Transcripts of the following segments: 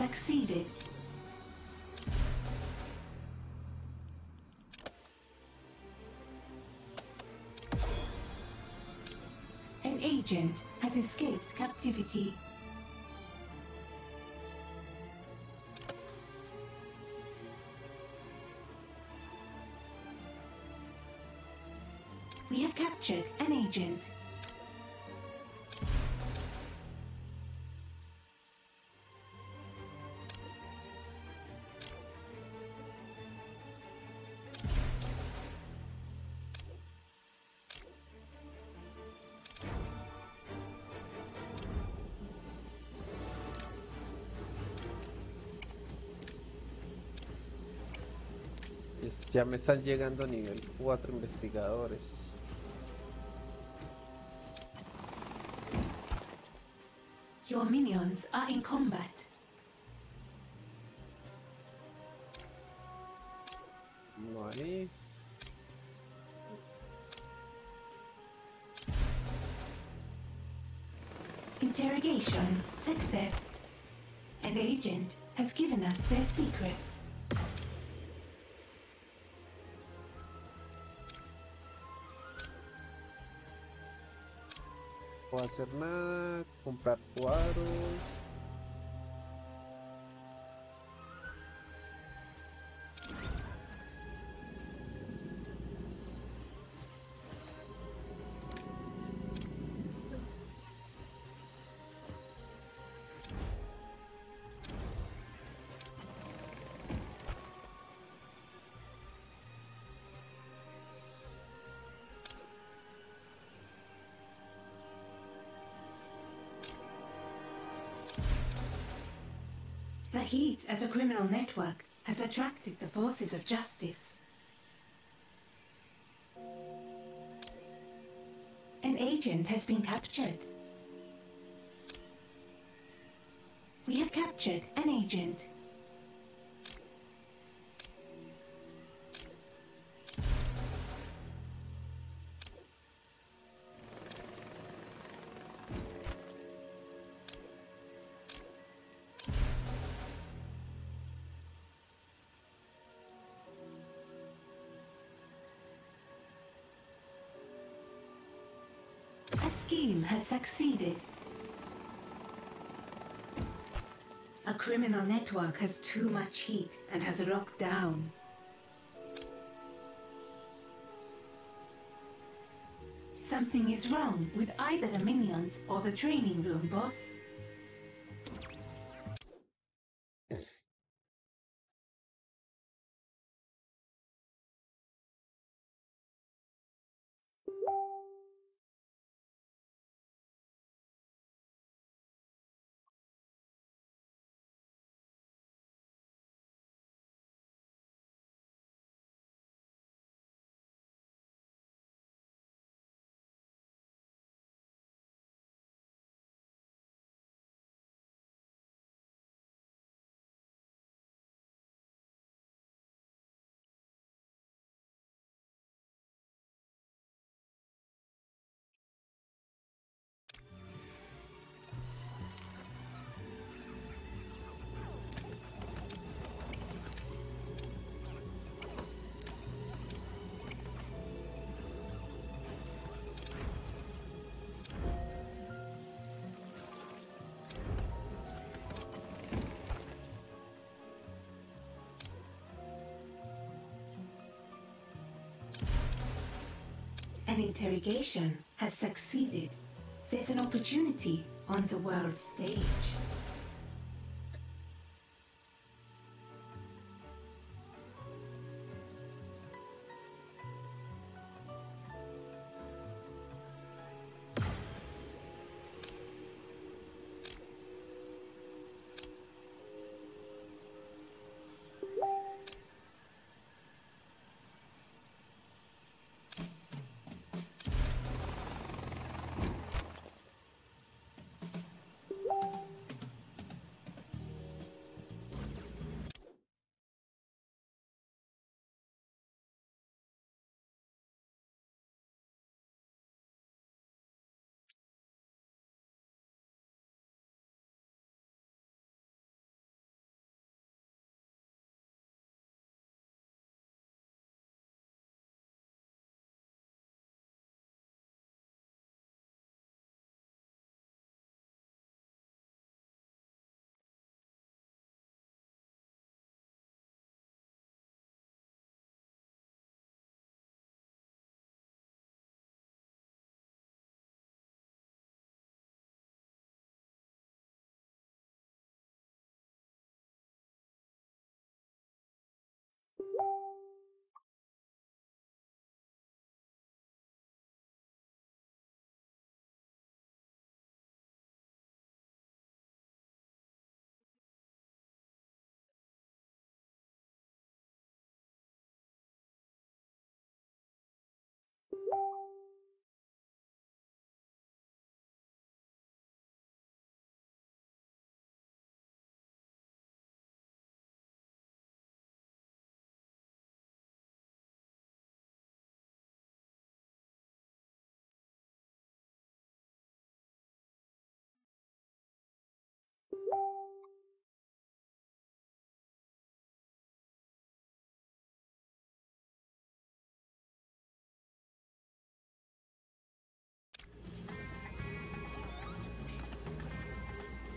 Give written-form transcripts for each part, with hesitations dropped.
succeeded. An agent has escaped captivity. We have captured an agent. Ya me están llegando nivel 4 investigadores. Your minions are in combat. Vale. Interrogation success. An agent has given us their secrets. No puedo hacer nada, comprar cuadros. The heat at a criminal network has attracted the forces of justice. An agent has been captured. We have captured an agent. A scheme has succeeded. A criminal network has too much heat and has locked down. Something is wrong with either the minions or the training room, boss. An interrogation has succeeded. There's an opportunity on the world stage.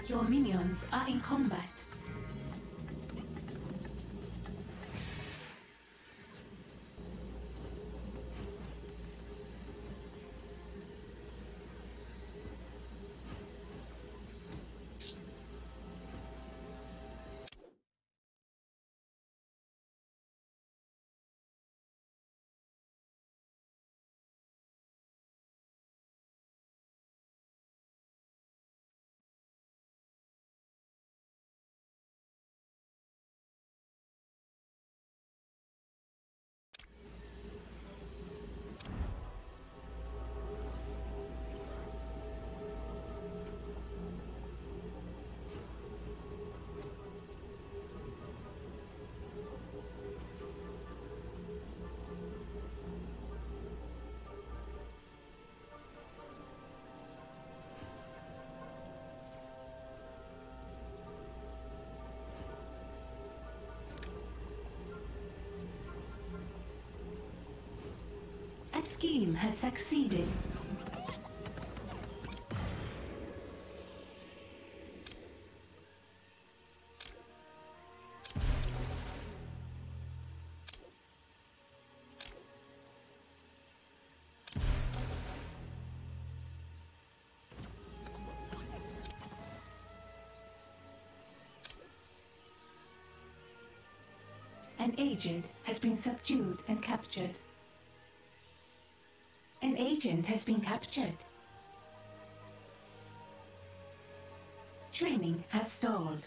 Your minions are in combat. A scheme has succeeded. An agent has been subdued and captured. An agent has been captured. Training has stalled.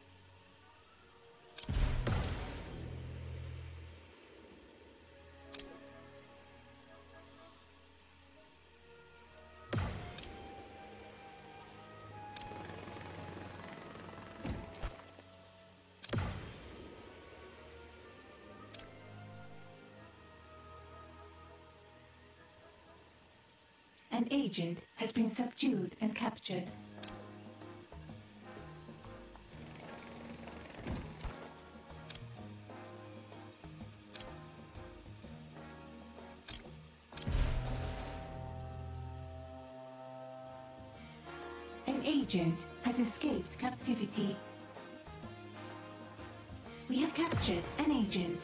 An agent has been subdued and captured. An agent has escaped captivity. We have captured an agent.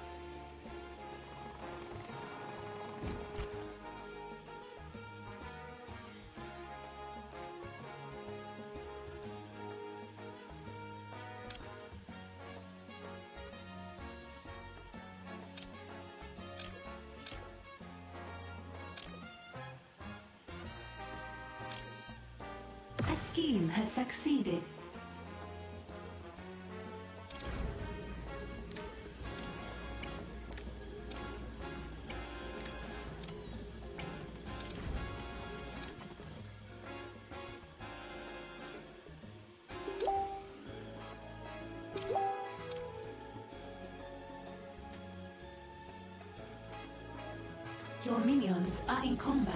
A scheme has succeeded. Your minions are in combat.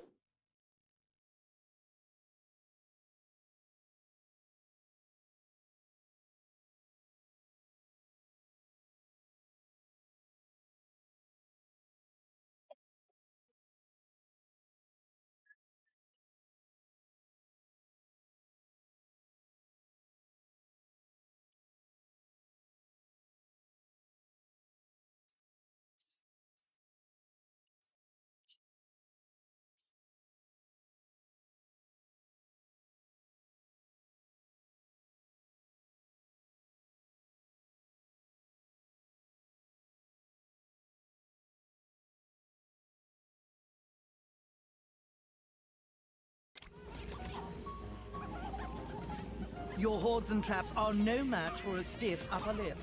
Your hordes and traps are no match for a stiff upper lip.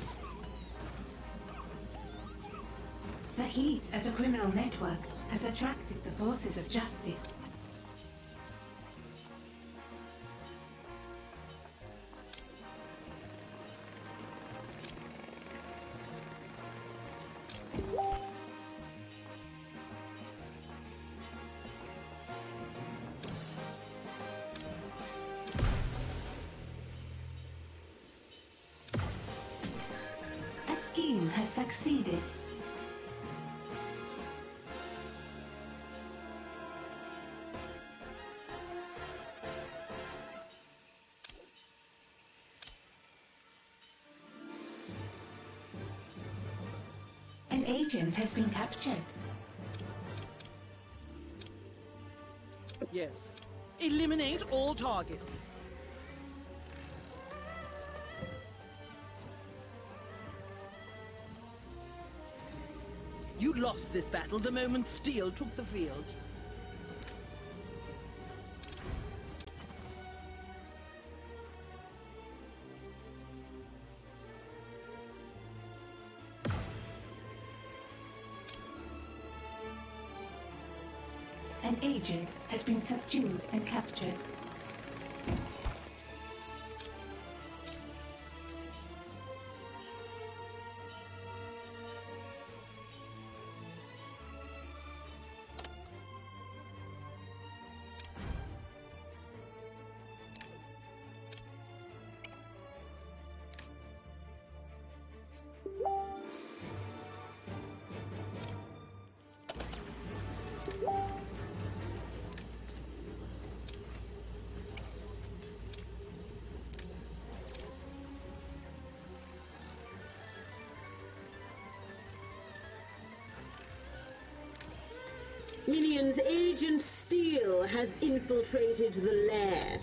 The heat at a criminal network has attracted the forces of justice. A scheme has succeeded. agent has been captured. Yes. Eliminate all targets. You lost this battle the moment Steel took the field. An agent has been subdued and captured. Minions, Agent Steel has infiltrated the lair.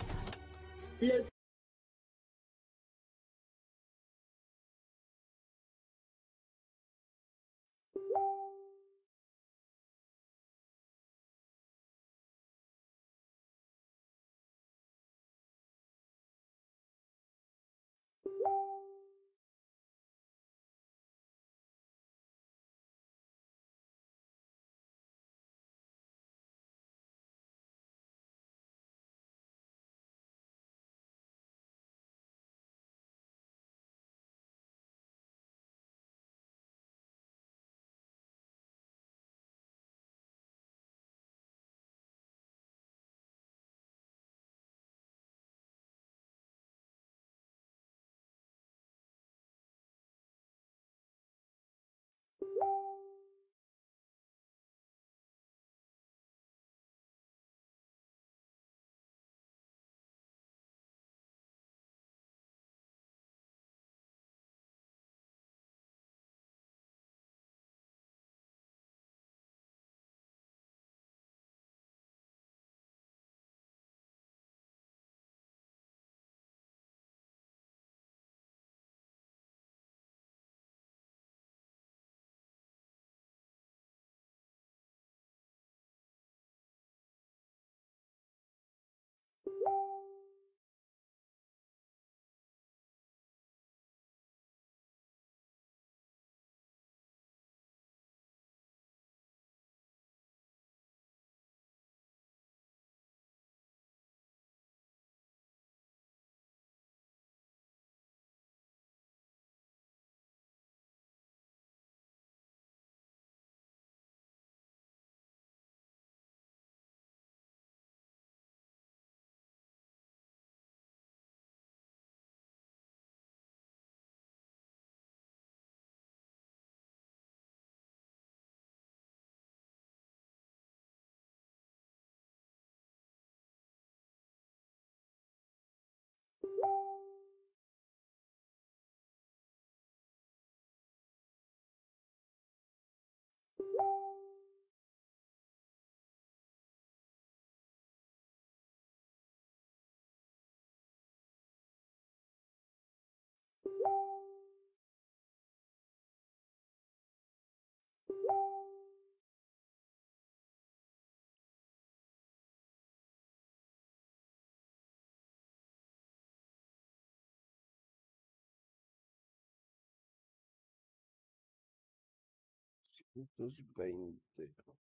$120.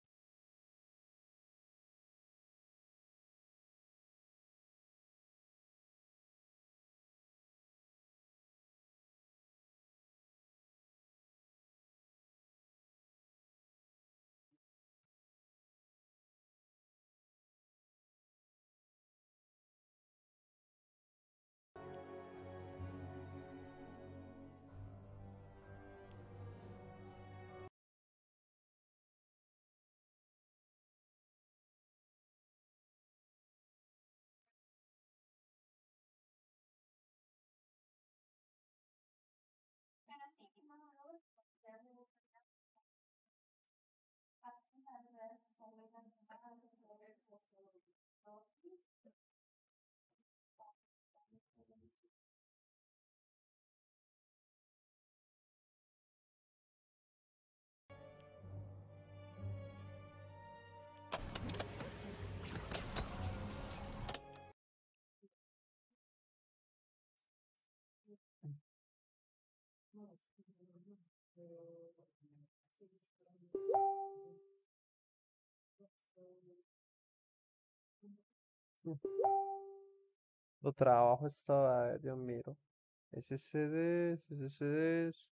Lo trabajo esta vaina, Dios mío. SSDs, SSDs.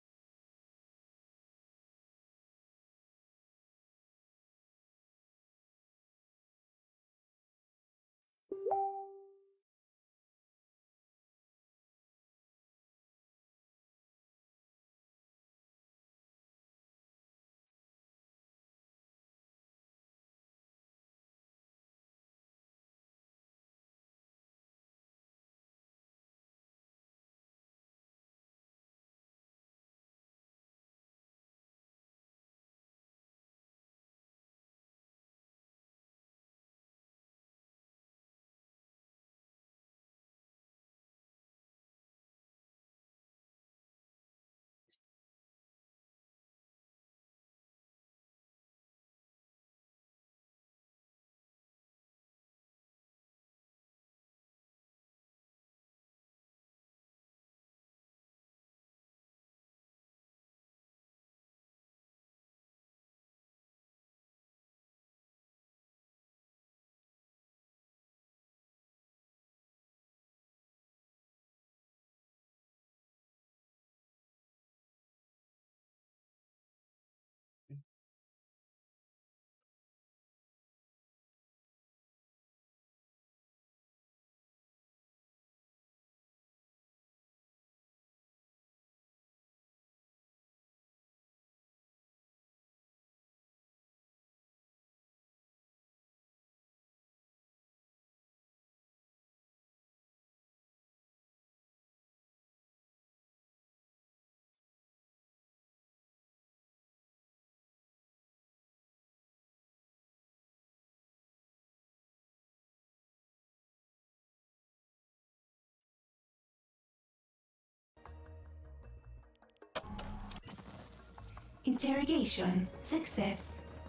Interrogation success.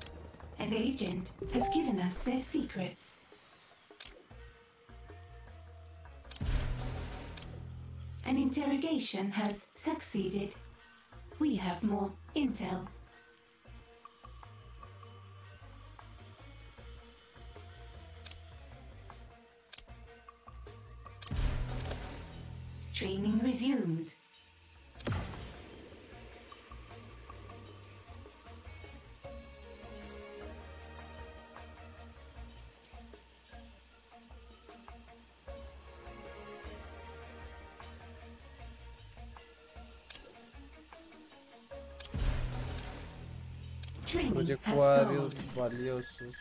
An agent has given us their secrets. An interrogation has succeeded. We have more intel. Training resumed. Training Construye has cuadros stalled. valiosos.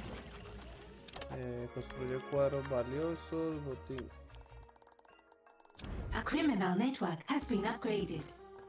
Construye cuadros valiosos. Botín. A criminal network has been upgraded.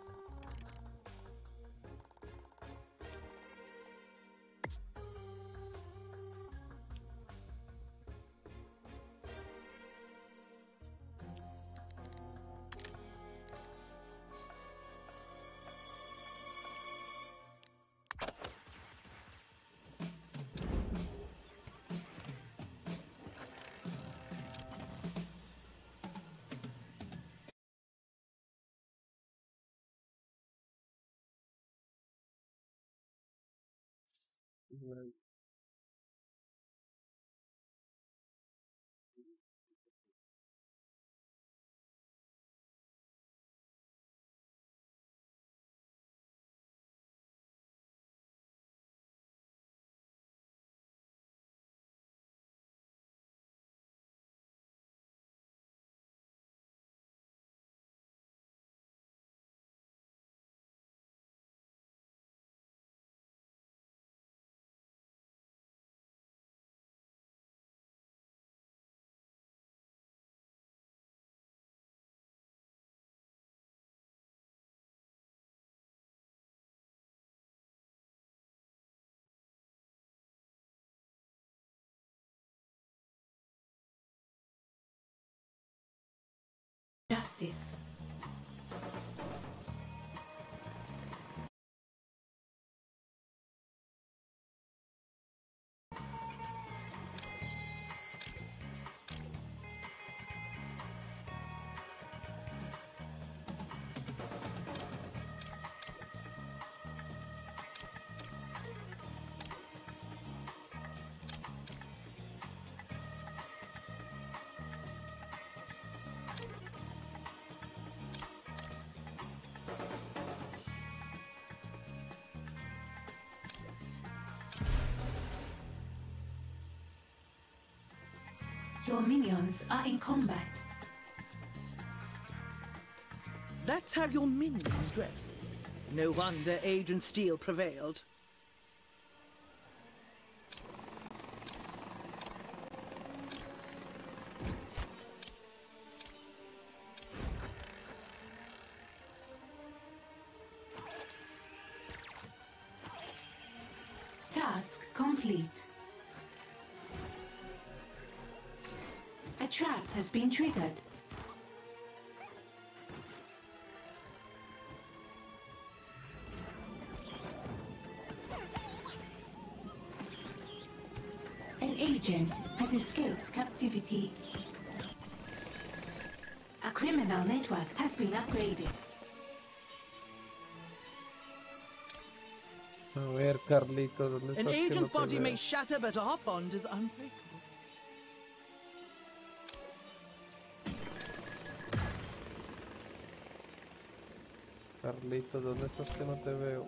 Justice. Your minions are in combat. That's how your minions dress. No wonder Agent Steel prevailed. Task complete. A trap has been triggered. An agent has escaped captivity. A criminal network has been upgraded. A ver, Carlito, ¿dónde An estás que no agent's te body veo? may shatter, but our bond is unbreakable. Carlito, ¿dónde estás que no te veo?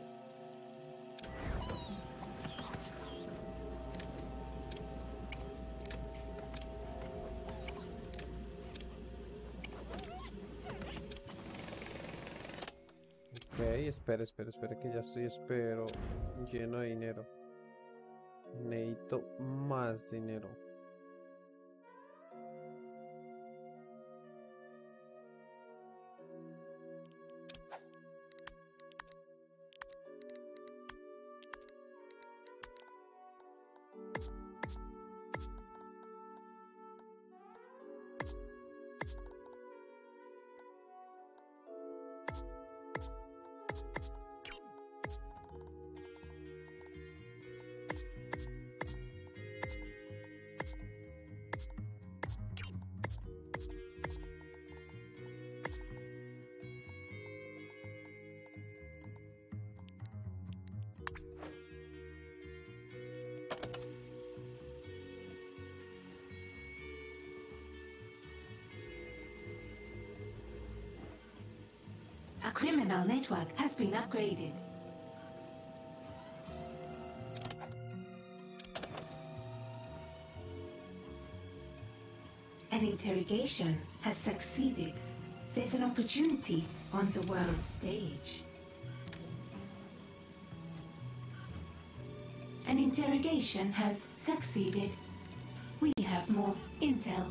Ok, espera, que ya estoy, lleno de dinero. Necesito más dinero. A criminal network has been upgraded. An interrogation has succeeded. There's an opportunity on the world stage. An interrogation has succeeded. We have more intel.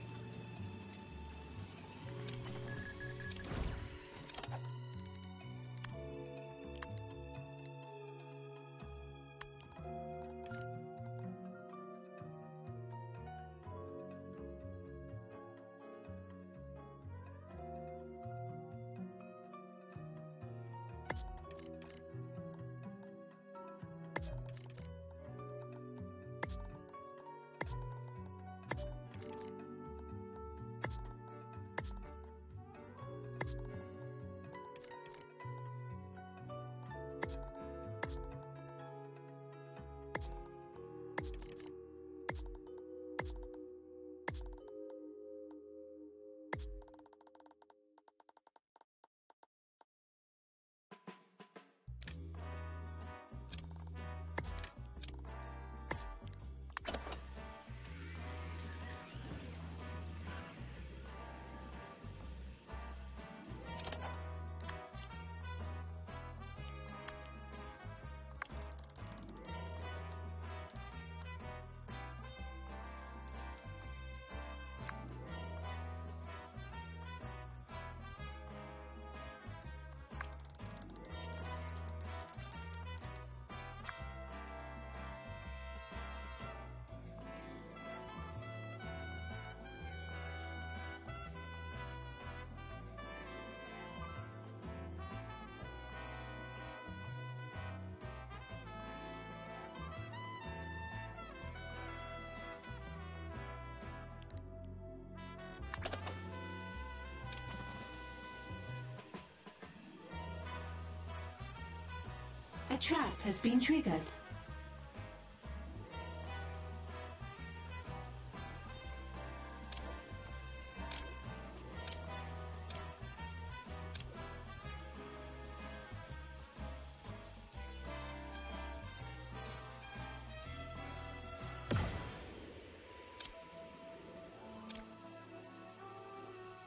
A trap has been triggered.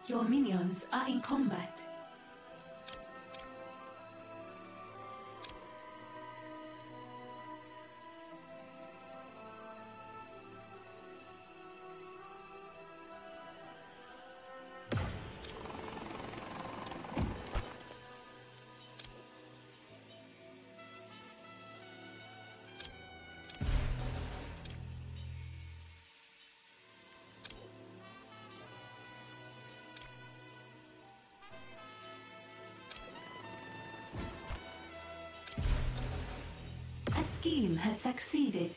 Your minions are in combat. A scheme has succeeded.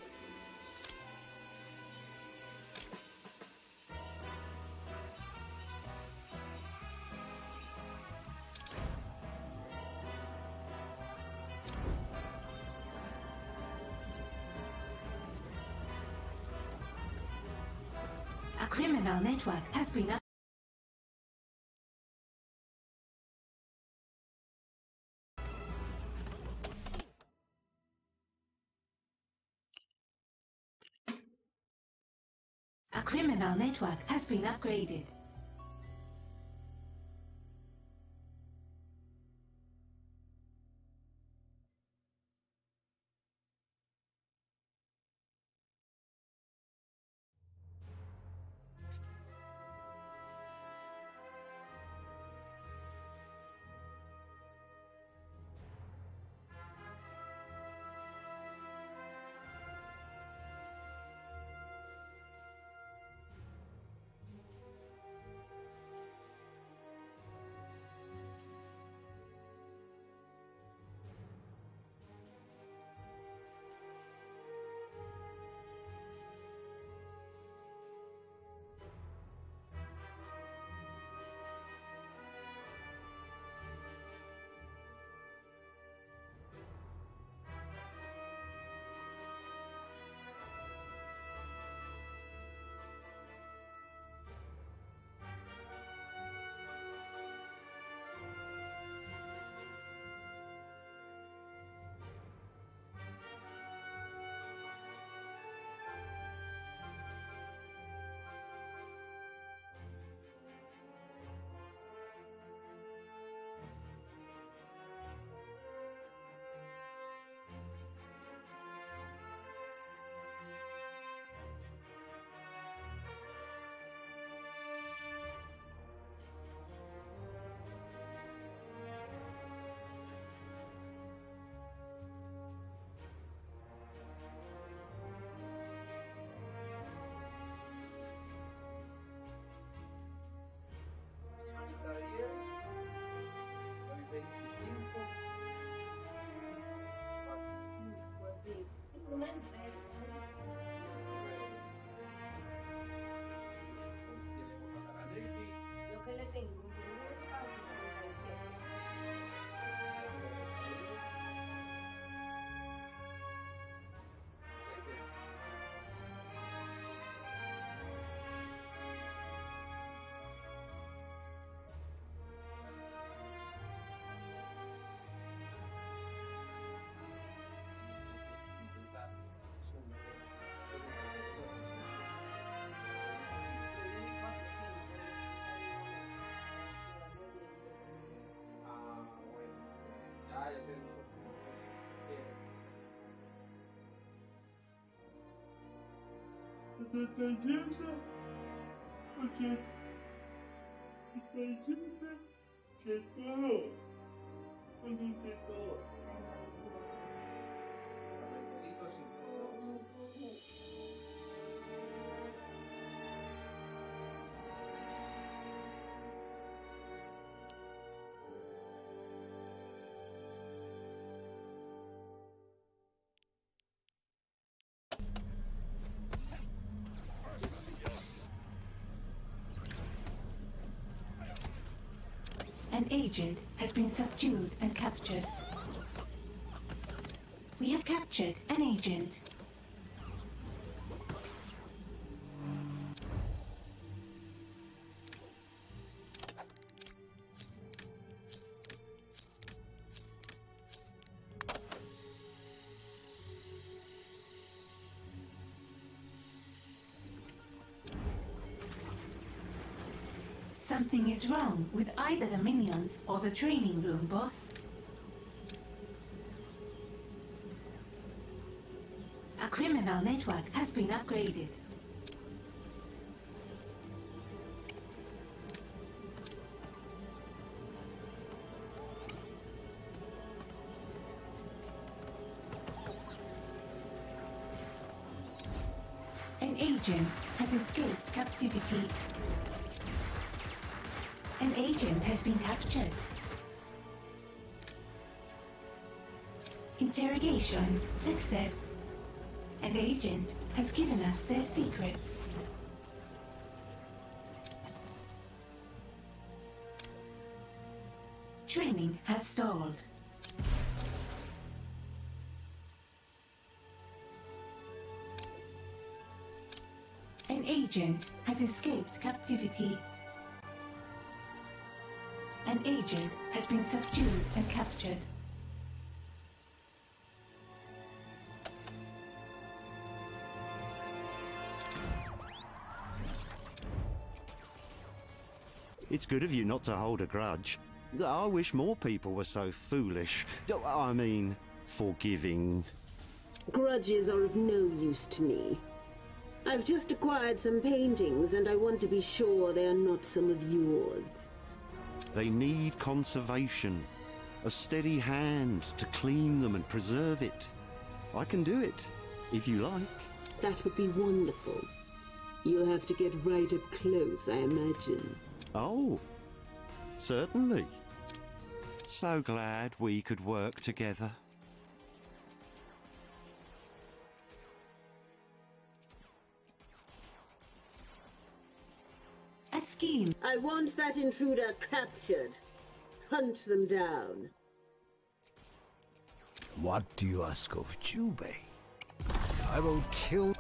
A criminal network has been A criminal network has been upgraded. Lo que le tengo es el a 57. An agent has been subdued and captured. We have captured an agent. Something is wrong with either the minions or the training room, boss. A criminal network has been upgraded. An agent has escaped captivity. An agent has been captured. Interrogation success. An agent has given us their secrets. Training has stalled. An agent has escaped captivity. An agent has been subdued and captured. It's good of you not to hold a grudge. I wish more people were so foolish. I mean, forgiving. Grudges are of no use to me. I've just acquired some paintings, and I want to be sure they are not some of yours. They need conservation. A steady hand to clean them and preserve it. I can do it, if you like. That would be wonderful. You'll have to get right up close, I imagine. Oh, certainly. So glad we could work together. A scheme. I want that intruder captured. Hunt them down. What do you ask of Jubei? I will kill...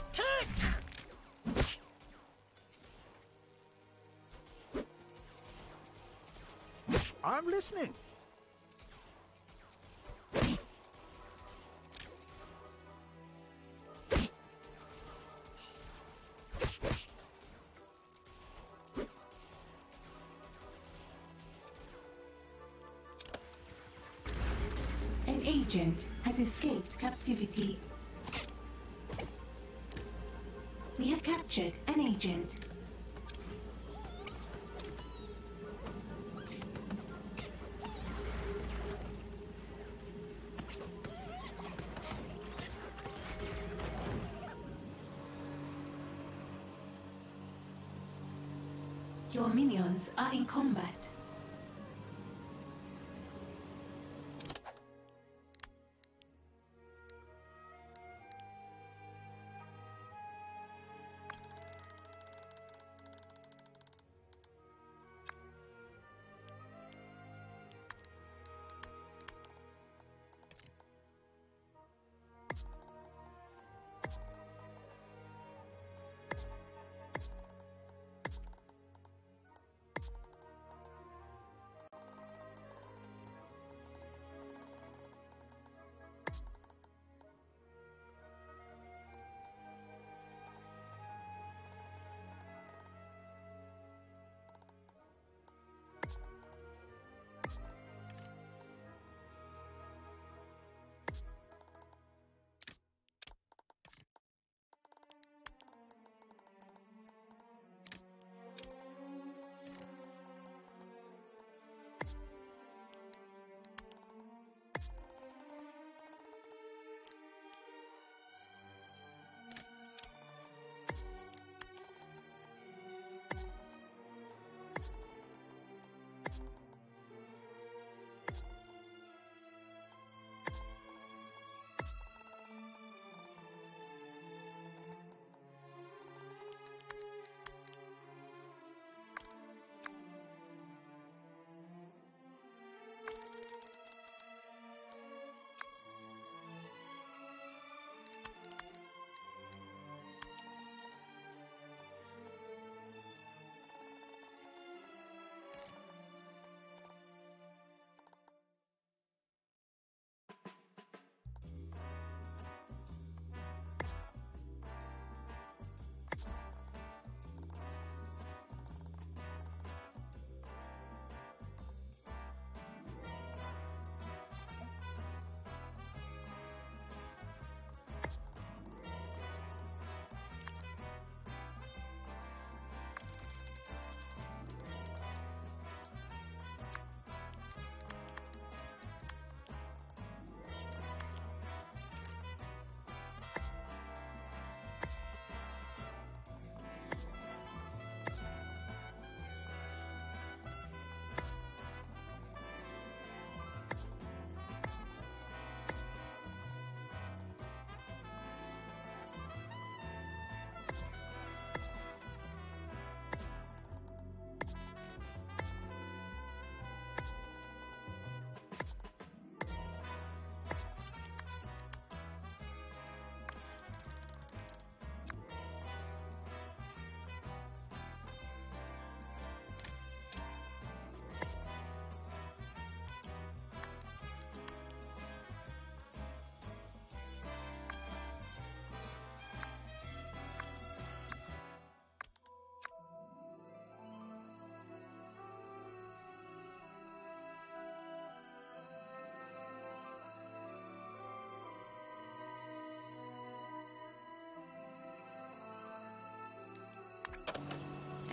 I'm listening. An agent has escaped captivity. We have captured an agent. Your minions are in combat.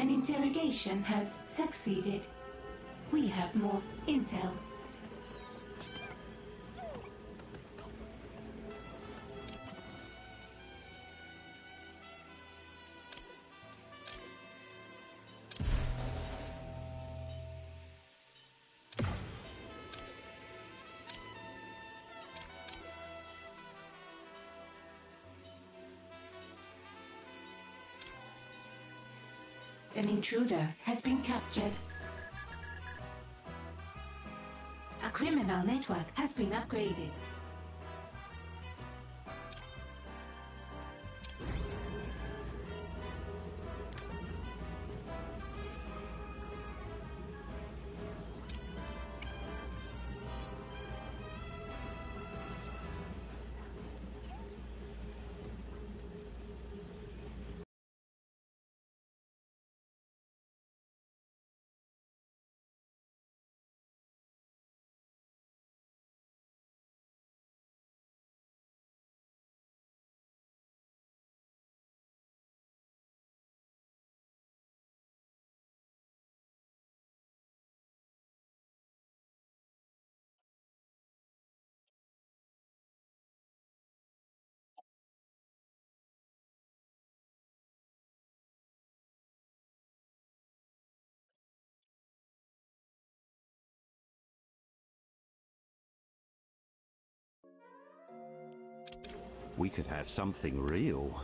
An interrogation has succeeded. We have more intel. An intruder has been captured. A criminal network has been upgraded. We could have something real.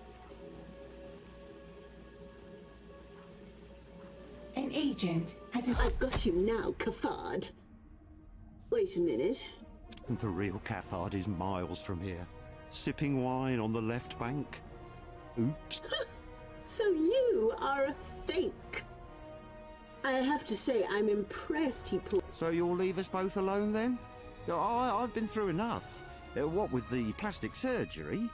An agent has I've got you now, Cafard. Wait a minute. The real Cathard is miles from here, sipping wine on the left bank. Oops. So you are a fake. I have to say, I'm impressed he pulled... So you'll leave us both alone then? I've been through enough. What with the plastic surgery?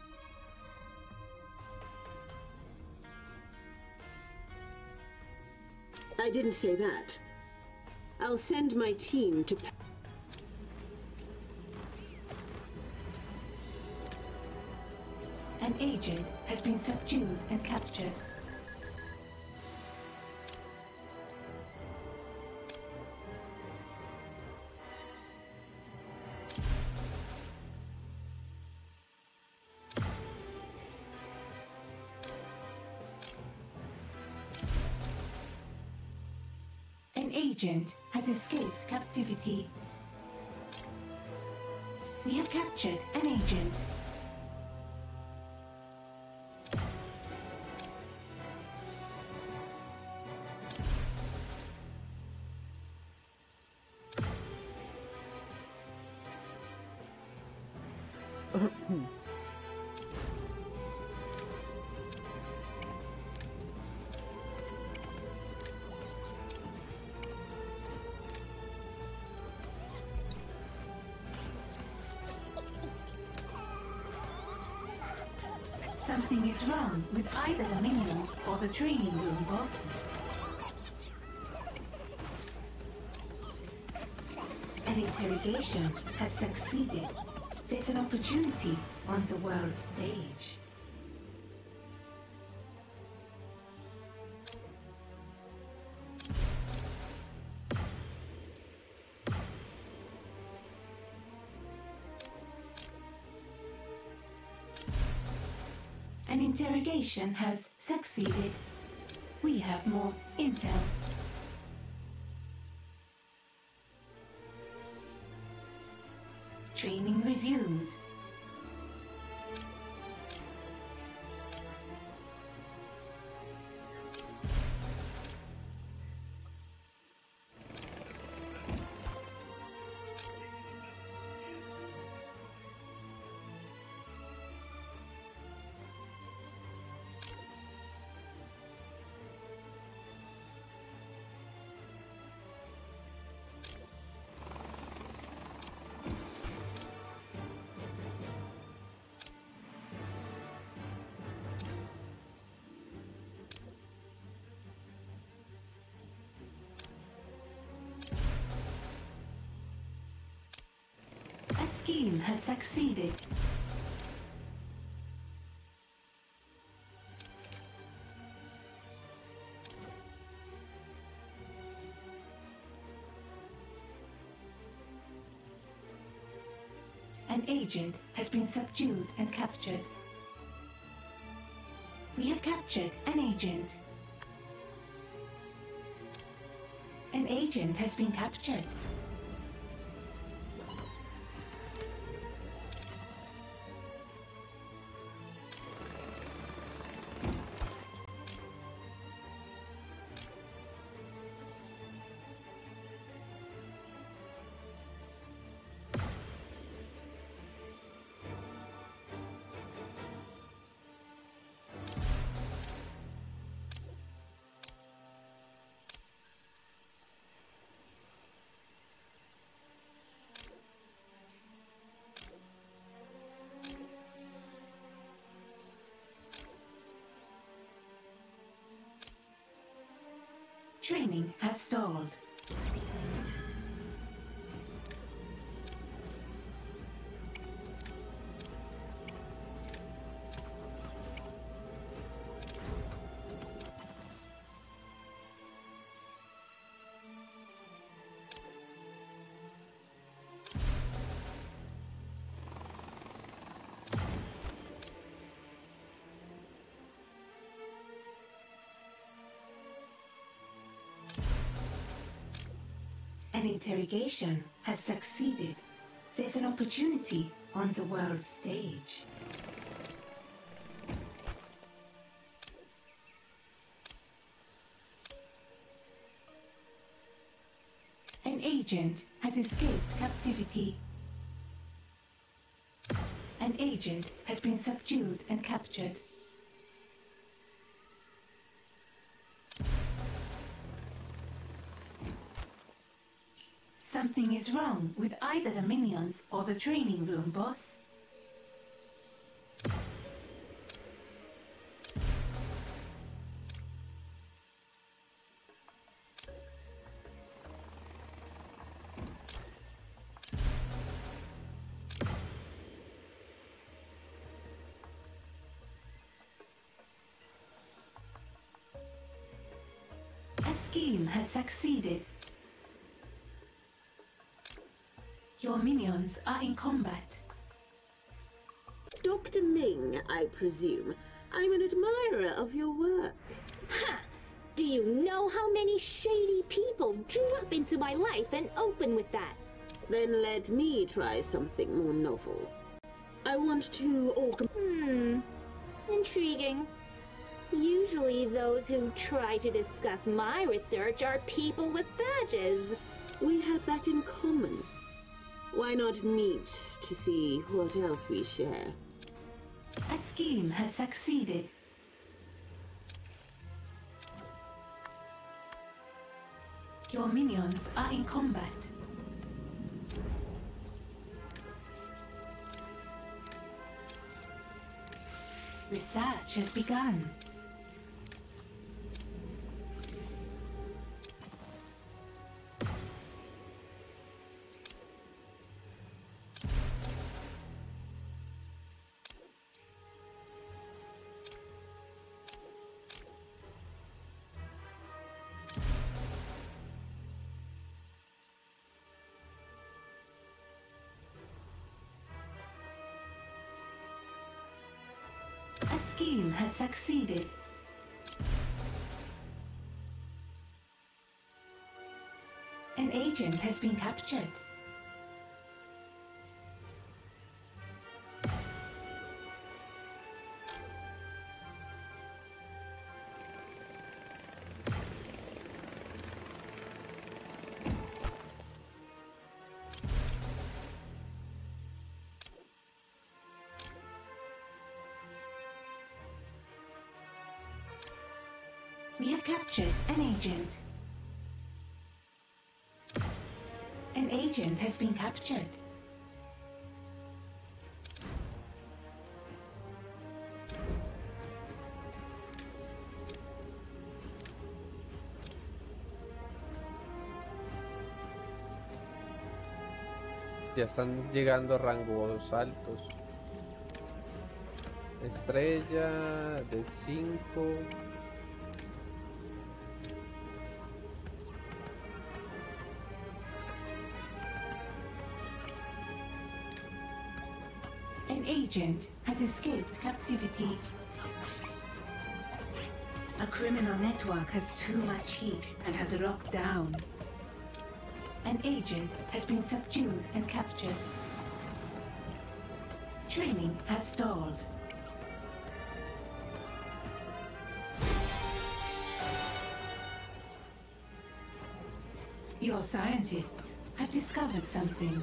I didn't say that. I'll send my team to... An agent has been subdued and captured. An agent has escaped captivity. We have captured an agent. Something is wrong with either the minions or the training room, boss. An interrogation has succeeded. There's an opportunity on the world stage. An interrogation has succeeded. We have more intel. Training resumed. A scheme has succeeded. An agent has been subdued and captured. We have captured an agent. An agent has been captured. Training has stalled. An interrogation has succeeded. There's an opportunity on the world stage. An agent has escaped captivity. An agent has been subdued and captured. Something is wrong with either the minions or the training room, boss. A scheme has succeeded. Your minions are in combat. Dr. Ming, I presume. I'm an admirer of your work. Ha! Do you know how many shady people drop into my life and open with that? Then let me try something more novel. I want to Intriguing. Usually those who try to discuss my research are people with badges. We have that in common. Why not meet to see what else we share? A scheme has succeeded. Your minions are in combat. Research has begun. A scheme has succeeded. An agent has been captured. We have captured an agent. An agent has been captured. Ya están llegando a rangos altos. Estrella de 5. agent has escaped captivity. A criminal network has too much heat and has locked down. An agent has been subdued and captured. Training has stalled. Your scientists have discovered something.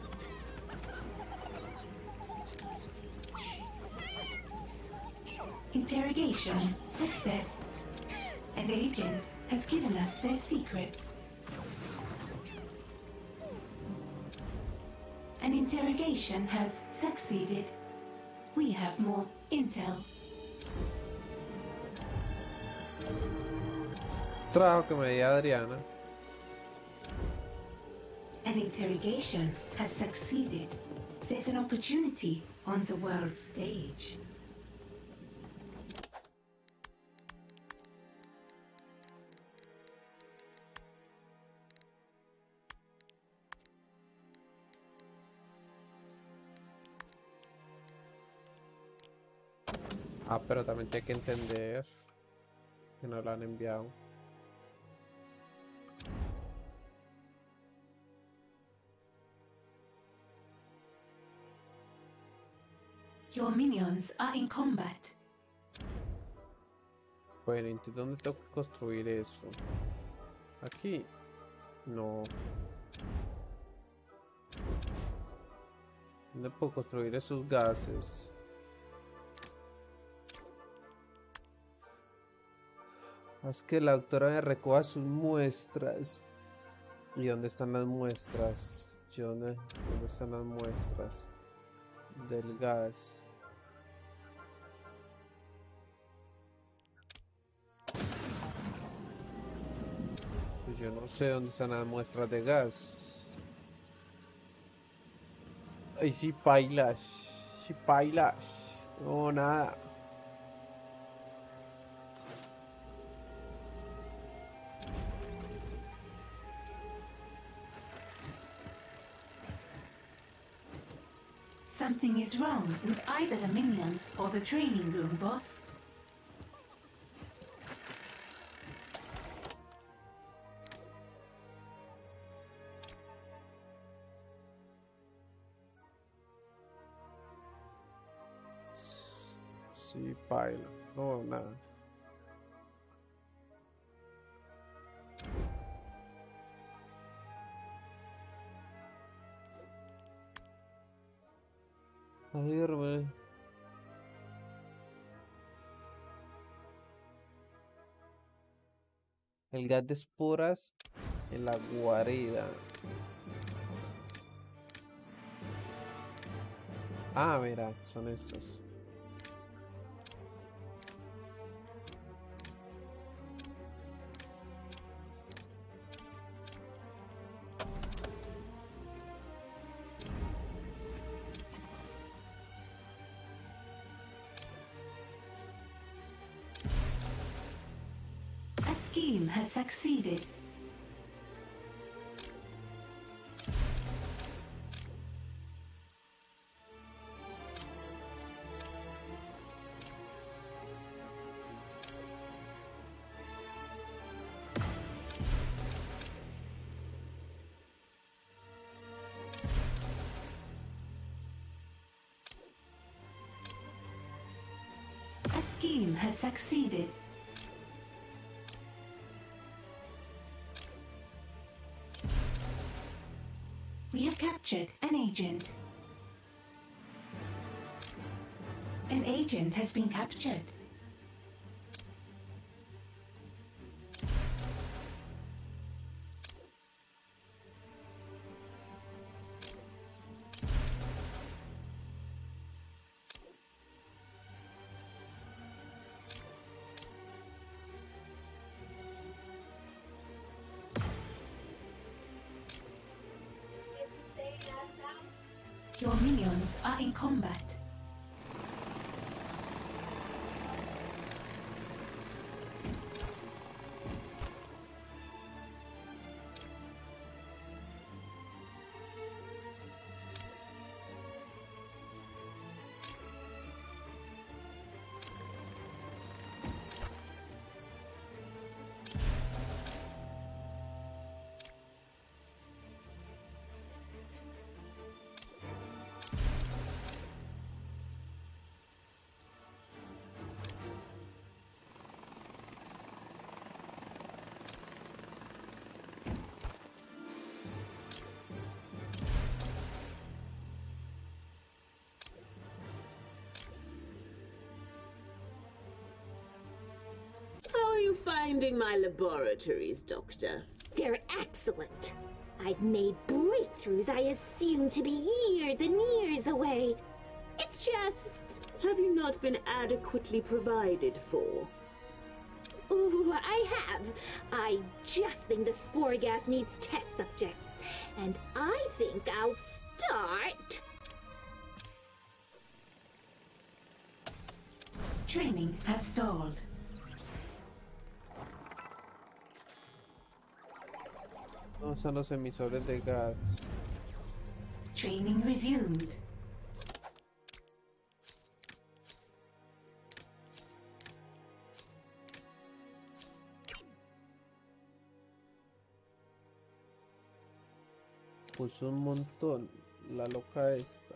Interrogation success. An agent has given us their secrets. An interrogation has succeeded. We have more intel. Trabajo que me di Adriana. An interrogation has succeeded. There's an opportunity on the world stage. Ah, pero también tiene que entender que no la han enviado. Your minions are in combat. Bueno, ¿y dónde tengo que construir eso? Aquí. No. ¿Dónde puedo construir esos gases? Haz que la doctora me recoja sus muestras. ¿Y dónde están las muestras? ¿Dónde están las muestras del gas? Pues yo no sé dónde están las muestras de gas. Ay, sí, pailas. Sí, pailas. No, nada. Something is wrong with either the minions or the training room, boss. Sí, paila. No, nada. A ver, güey. El gas de esporas en la guarida. Ah, mira, son estos. A scheme has succeeded. A scheme has succeeded. We have captured an agent. An agent has been captured. Your minions are in combat. finding my laboratories, Doctor? They're excellent. I've made breakthroughs I assume to be years and years away. It's just... Have you not been adequately provided for? Ooh, I have. I just think the spore gas needs test subjects. And I think I'll start... Training has stalled. No son los emisores de gas. Training resumed. Puso un montón la loca esta.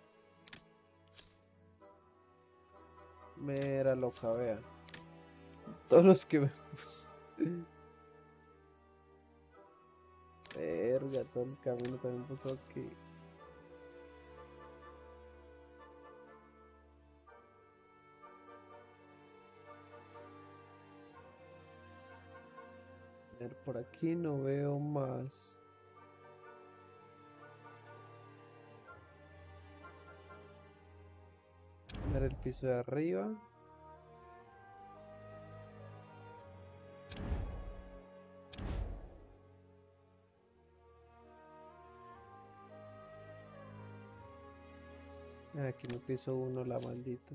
Mera loca, vea. Todos los que me puse. Verga, todo el camino también puso aquí. A ver, por aquí no veo más. Ver el piso de arriba. Aquí en el piso 1 la maldita.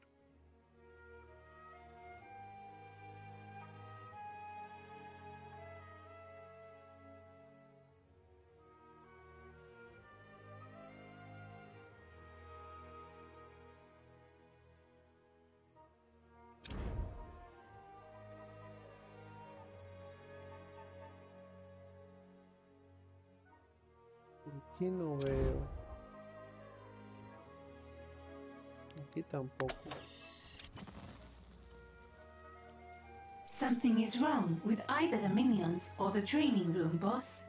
Aquí no veo. Aquí tampoco. Something is wrong with either the minions or the training room, boss.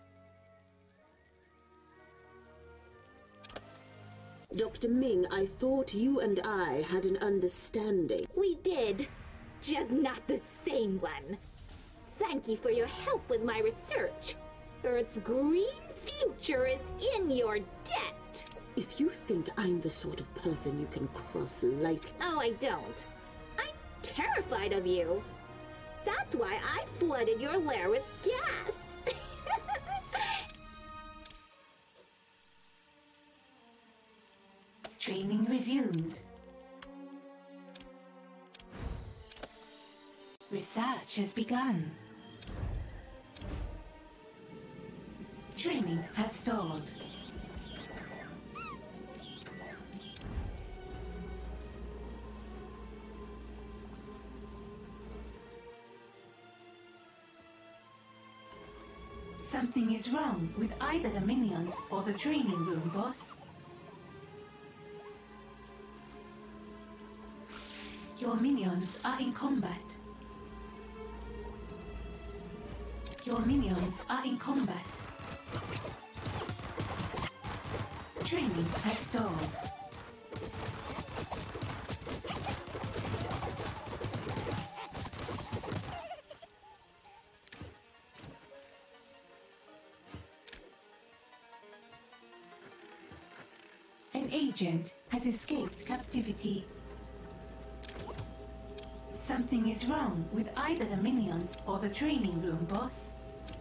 Dr. Ming, I thought you and I had an understanding. We did, just not the same one. Thank you for your help with my research. Earth's green future is in your debt. If you think I'm the sort of person you can cross like... Oh, I don't. I'm terrified of you. That's why I flooded your lair with gas. Training resumed. Research has begun. Training has stalled. Something is wrong with either the minions or the training room, boss. Your minions are in combat. Your minions are in combat. Training has stalled. An agent has escaped captivity. Something is wrong with either the minions or the training room, boss.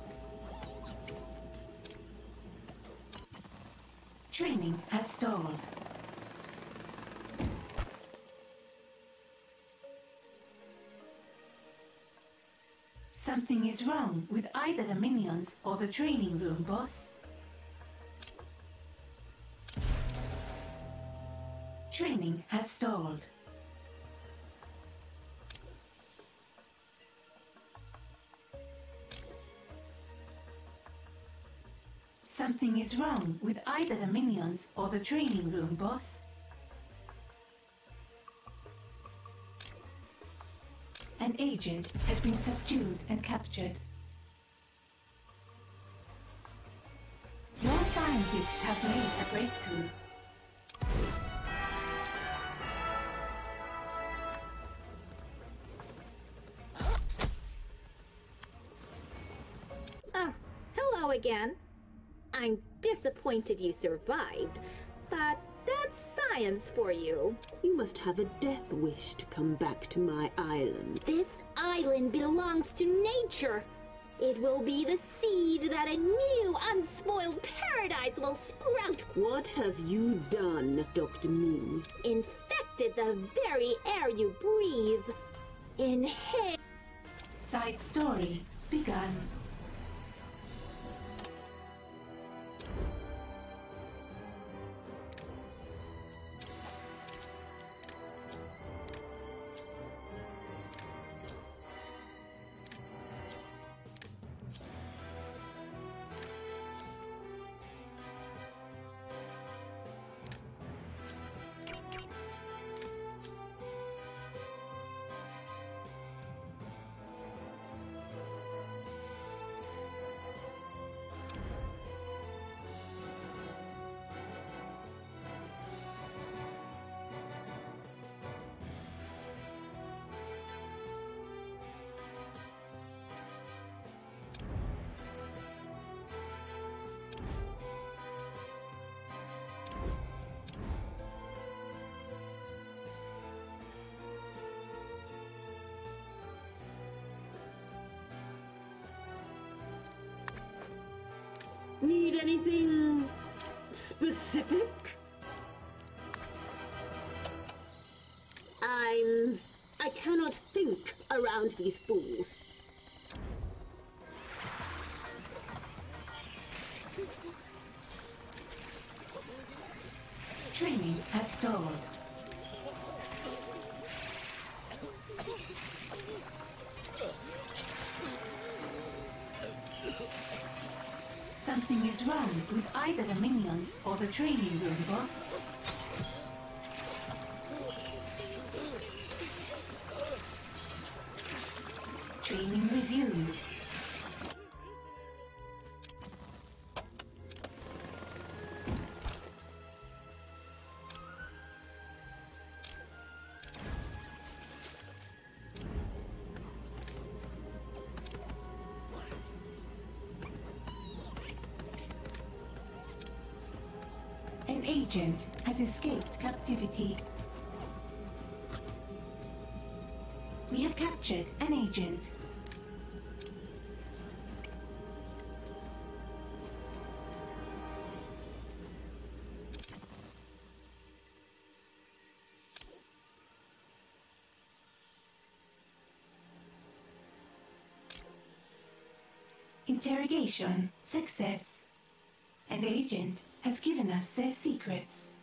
Training has stalled. Something is wrong with either the minions or the training room, boss. Training has stalled. Something is wrong with either the minions or the training room, boss. An agent has been subdued and captured. Your scientists have made a breakthrough. again. I'm disappointed you survived, but that's science for you. You must have a death wish to come back to my island. This island belongs to nature. It will be the seed that a new, unspoiled paradise will sprout. What have you done, Dr. Ming? Infected the very air you breathe. Inhale. Side story begun. Need anything specific? I cannot think around these fools. Training has stalled. Something is wrong with either the minions or the training room, boss. Training resumed. An agent has escaped captivity. We have captured an agent. Interrogation success. An agent has given us their secrets.